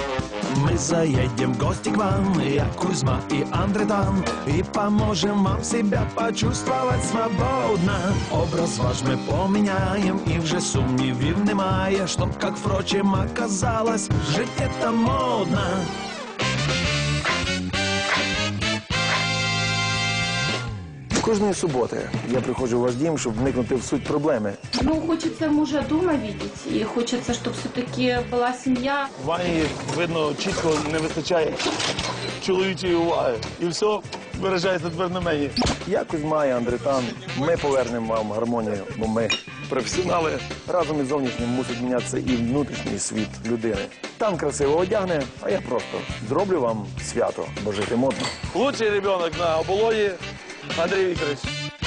Мы заедем в гости к вам, я Кузьма и Андретан, и поможем вам себя почувствовать свободно. Образ ваш мы поменяем, и вже сумнівів немає, чтоб, как впрочем, оказалось, жить это модно. Кожної суботи я приходжу в ваш дім, щоб вникнути в суть проблеми. Ну, хочется мужа дома видеть, и хочется, чтобы все-таки была семья. Вані, видно, чітко не вистачає чоловічої уваги. І все виражається тепер на мені. Я Кузьма і Андретан, ми повернемо вам гармонію, бо ми професіонали. Разом із зовнішнім мусить мінятися і внутрішній світ людини. Там красиво одягне, а я просто зроблю вам свято, бо жити модно. Лучший ребенок на оболоні Андрій Вікторович.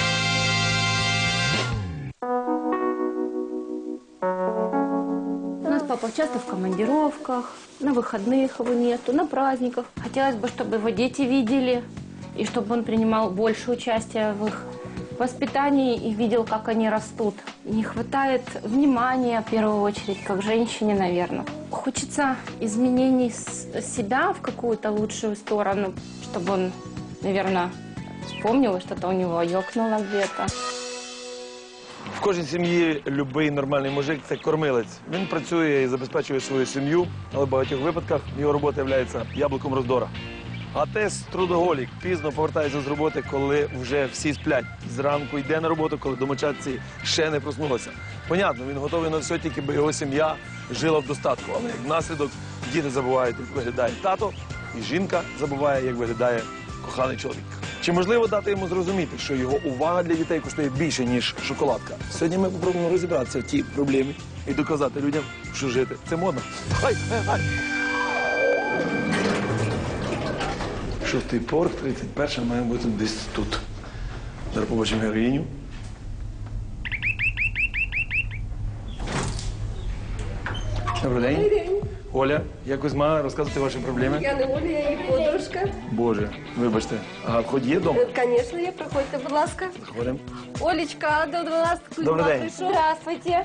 У нас папа часто в командировках, на выходных его нету, на праздниках. Хотелось бы, чтобы его дети видели, и чтобы он принимал больше участия в их воспитании и видел, как они растут. Не хватает внимания, в первую очередь, как женщине, наверное. Хочется изменений себя в какую-то лучшую сторону, чтобы он, наверное, вспомнил, что-то у него ёкнуло где-то. В кожній сім'ї будь-який нормальний мужик – це кормилець. Він працює і забезпечує свою сім'ю, але в багатьох випадках його робота є яблуком роздора. А тес – трудоголік, пізно повертається з роботи, коли вже всі сплять. Зранку йде на роботу, коли домочадці ще не проснулися. Понятно, він готовий на все, тільки би його сім'я жила в достатку. Але як наслідок діти забувають, як виглядає тато, і жінка забуває, як виглядає коханий чоловік. Чи можливо дати йому зрозуміти, що його увага для дітей коштує більше, ніж шоколадка? Сьогодні ми спробуємо розібратися в тій проблемі і доказати людям, що жити – це модно. Ай! Шостий порт, 31 має бути десь тут. Зараз побачимо героїню. Добрий день. Добрий день. Оля, я Кузьма, розказуйте ваші проблеми. Я не Оля, я її подружка. Боже, вибачте. Ага, вход є вдома? Звісно, є. Проходьте, будь ласка. Заходимо. Олечка, до вас Кузьма Добрий день. прийшов. Здравствуйте.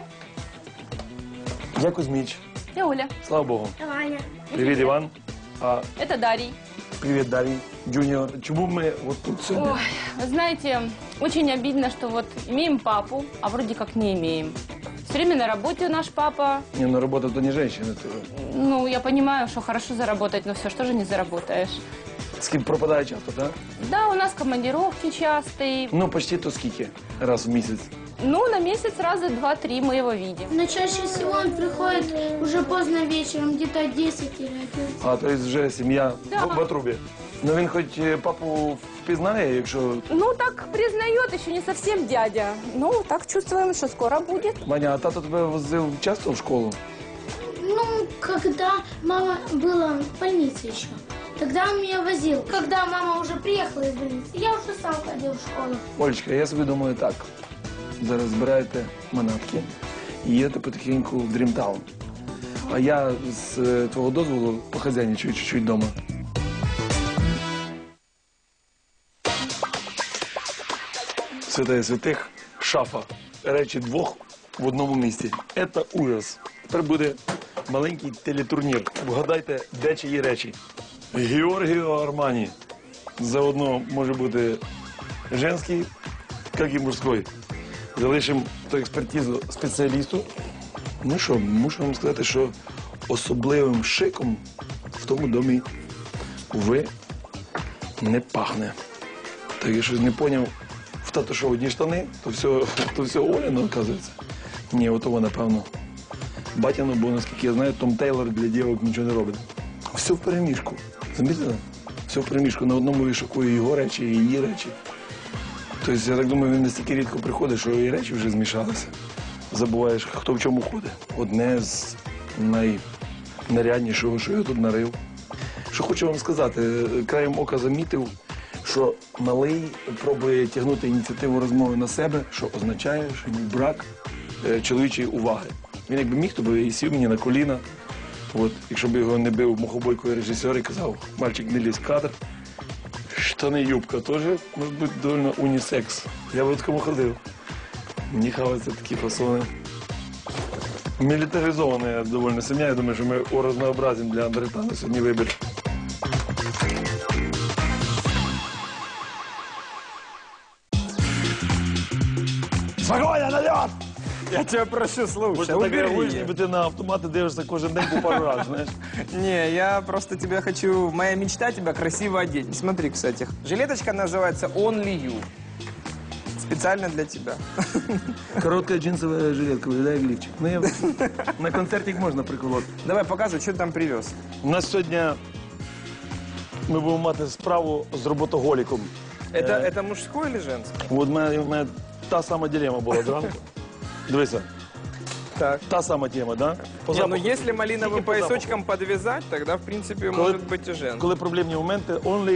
Я Кузьміч. Я Оля. Слава Богу. Ваня. Привіт, Іван. Это Дарий. Привіт, Дарій. Джуніор. Чому ми от тут сьогодні? Ой, вы знаете, очень обидно, что вот имеем папу, а вроде как не имеем. Все время на работе наш папа. Ні, ну робота то не жінка. Ну, я понимаю, что хорошо заработать, но все, что же не заработаешь. Скільки пропадає часто, так? Да, у нас командировки частые. Ну, почти то скільки? Раз в місяць. Ну, на месяц раза 2-3 мы его видим. Но чаще всего он приходит уже поздно вечером, где-то 10 или 11. А, то є вже сім'я Да. в отрубі. Ну він хоч папу впізнає, якщо... Ну, так признает, еще не совсем дядя. Ну, так чувствуем, что скоро будет. Ваня, а тато тебе возив часто в школу? Ну, когда мама была в больнице еще, тогда он меня возил. Когда мама уже приехала из больницы, я уже сам ходил в школу. Олечка, я собі думаю так. Зараз збираєте манатки і їдете потихеньку в Дрімтаун. А я з твого дозволу похазяйничаю чуть-чуть вдома. Святая святих, шафа. Речі двох в одному місці. Це ужас. Тепер буде маленький телетурнір. Вгадайте, де чиї речі. Георгіо Армані. Заодно може бути женський, як і мужський. Залишимо ту експертизу спеціалісту. Ну що, мушу вам сказати, що особливим шиком в тому домі, увы, не пахне. Так я щось не зрозумів, в тато що одні штани, то все Оляно, оказується. Ні, отого, напевно, батяно, бо, наскільки я знаю, Том Тейлор для дівок нічого не робить. Все в переміжку. Замітили? Все в переміжку. На одному вішаку і його речі, і її речі. Тобто, я так думаю, він настільки рідко приходить, що і речі вже змішалися. Забуваєш, хто в чому ходить. Одне з найнаряднішого, що я тут нарив. Що хочу вам сказати, краєм ока замітив, що малий пробує тягнути ініціативу розмови на себе, що означає, що йому брак чоловічої уваги. Він якби міг, то би і сів мені на коліна. От, якщо б його не бив мухобойкою режисер і казав, мальчик, не лізь в кадр. Штани, юбка теж, може бути, доволі унісекс. Я би в такому ходив. Мені хаваються такі фасони. Милитаризованная довольно семья. Я думаю, что мы разнообразим для Андретана сегодня выбор. Спокойно, налет! Я тебя прошу, слушай, Бо ти так реагуєш, убери. ніби ти на автомати дивишся кожен день по пару раз, знаєш. Не, я просто тебя хочу... Моя мечта тебя красиво одеть. Смотри, кстати. Жилеточка называется Only You. Специально для тебя. Коротка джинсова жилетка, виглядає як лівчик. Ну, я... На концертик можна приколоти. Давай, показывай, что ты там привез. У нас сьогодні ми будемо мати справу з роботоголіком. Это мужское или женское? От в мене та сама дилема була зранку. Дивися, Так. та сама тема, да? По Не, ну запаху. если малиновым Тільки по поясочком подвязать, тогда, в принципе, Коли- может быть и женское. Коли проблемні моменти, only...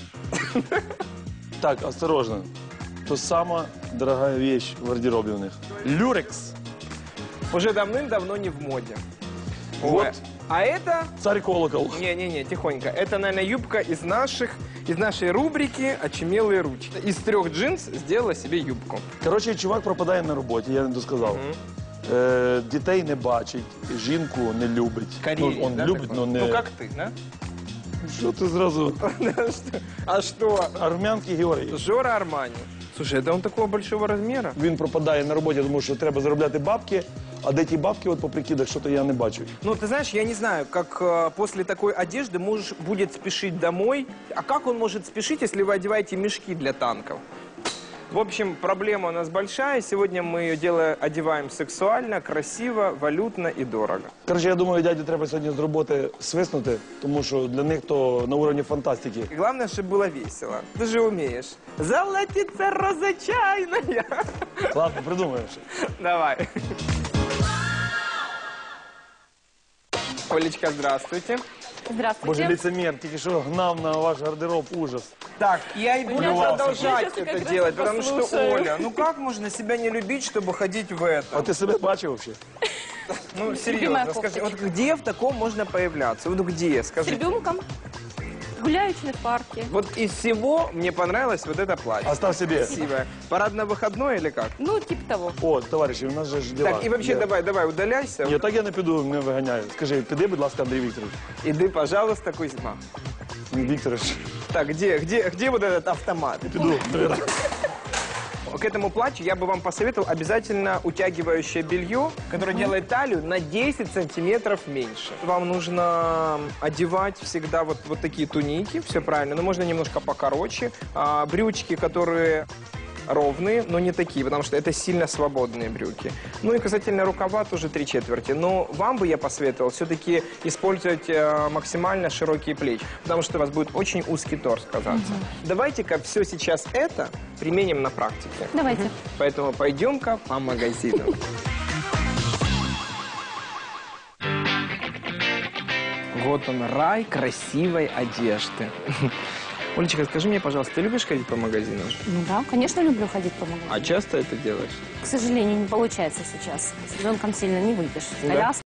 Так, осторожно. То сама дорогая вещь в гардеробі у них. Люрекс. Уже давным-давно не в моде. Вот. Ой. А это... Царь колокол. Не-не-не, тихонько. Это, наверное, юбка из нашей рубрики «Очумелые ручки». Из 3 джинс сделала себе юбку. Коротше, чувак пропадає на роботі, я не досказав. Дітей не бачить, жінку не любить. Карьерист, Ну, он да, любить, такой? но не... Ну, как ты, да? Що ти зразу? А что? Армянський Георгій. Жора Армани. Слушай, это он такого большого размера? Він пропадає на роботі, тому що треба заробляти бабки, а де ті бабки, от по прикидах, що то я не бачу. Ну, ты знаешь, я не знаю, как после такой одежды муж будет спешить домой. А как он может спешить, если вы одеваете мешки для танков? В общем, проблема у нас большая. Сегодня мы ее одеваем сексуально, красиво, валютно и дорого. Коротше, я думаю, дяді треба сьогодні з роботи свиснути, тому що для них то на уровні фантастики. И главное, чтобы было весело. Ты же умеешь. Золотится роза чайная. Ладно, придумаєш. Давай. Олечка, здравствуйте. Здравствуйте. Боже, лицемер, тільки що гнав на ваш гардероб, ужас. Так, я и буду Полювался. продолжать Я сейчас как это раз делать, потому что, послушаю. Оля, ну как можно себя не любить, чтобы ходить в это? А ти себе бачив взагалі? Ну, Любимая серьезно, скажи, кофточка. вот где в таком можно появляться? Вот где, С скажи. ребенком, гуляющие в парке. Вот из всего мне понравилось вот это платье. Остав собі. Красивое. Парадно-выходной или как? Ну, типа того. О, товариші, у нас же ж діла. Так, и вообще Де? давай, удаляйся. Ні, так я не піду, мене виганяють. Скажи, піди, будь ласка, Андрій Вікторович. Иди, пожалуйста, Кузьма. Вікторович, Так, где вот этот автомат? піду. К этому платью я бы вам посоветовал обязательно утягивающее белье, которое делает талию на 10 сантиметров меньше. Вам нужно одевать всегда вот такие туники, все правильно, но можно немножко покороче. Брючки, которые ровные, но не такие, потому что это сильно свободные брюки. Ну и касательно рукава тоже 3/4. Но вам бы я посоветовал все-таки использовать максимально широкие плечи, потому что у вас будет очень узкий торс казаться. Давайте-ка все сейчас это применим на практике. Давайте. Поэтому пойдем-ка по магазинам. Вот он, рай красивой одежды. Олечка, скажи мне, пожалуйста, ты любишь ходить по магазинам? Ну да, конечно, люблю ходить по магазину. А часто это делаешь? К сожалению, не получается сейчас. С ребенком сильно не выйдешь. Да? Коляска.